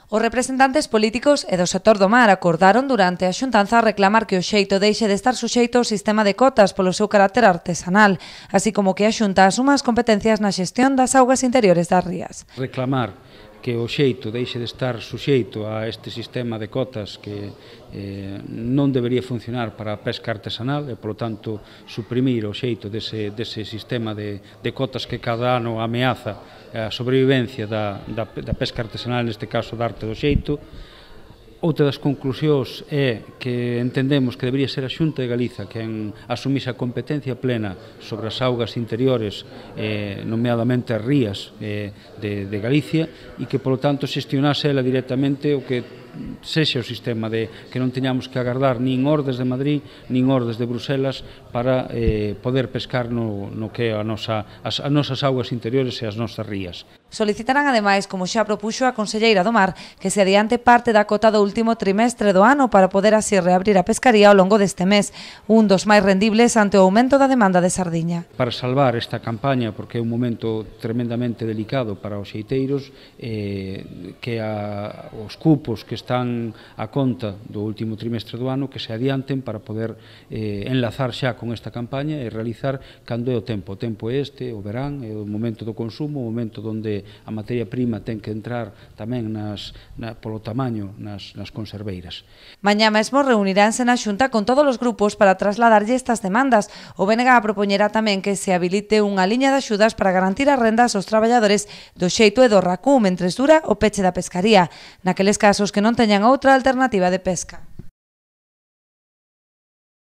Os representantes políticos e do sector do mar acordaron durante a xuntanza reclamar que o xeito deixe de estar suxeito ao sistema de cotas polo seu carácter artesanal, así como que a Xunta asuma as competencias na xestión das augas interiores das rías. Reclamar que o xeito deixe de estar suxeito a este sistema de cotas que non debería funcionar para a pesca artesanal e, polo tanto, suprimir o xeito dese sistema de cotas que cada ano ameaza a sobrevivencia da pesca artesanal, neste caso da arte do xeito. Outra das conclusións é que entendemos que debería ser a Xunta de Galiza quen asumise a competencia plena sobre as augas interiores, nomeadamente as rías de Galicia, e que, polo tanto, xestionase ela directamente o que sexa o sistema de que non teñamos que agardar nin ordes de Madrid nin ordes de Bruselas para poder pescar no que é as nosas augas interiores e as nosas rías. Solicitarán ademais, como xa propuxo a conselleira do Mar, que se adiante parte da cota do último trimestre do ano para poder así reabrir a pescaría ao longo deste mes, un dos máis rendibles ante o aumento da demanda de sardiña. Para salvar esta campaña, porque é un momento tremendamente delicado para os xeiteiros, que os cupos que están a conta do último trimestre do ano que se adianten para poder enlazar xa con esta campaña e realizar cando é o tempo. O tempo é este, o verán, é o momento do consumo, o momento onde a materia prima ten que entrar tamén polo tamaño nas conserveiras. Mañá mesmo reuniránse na Xunta con todos os grupos para trasladarlle estas demandas. O BNG propoñerá tamén que se habilite unha liña de axudas para garantir as rendas aos traballadores do xeito e do racú mentres dura o peche da pescaría, naqueles casos que non teñan outra alternativa de pesca.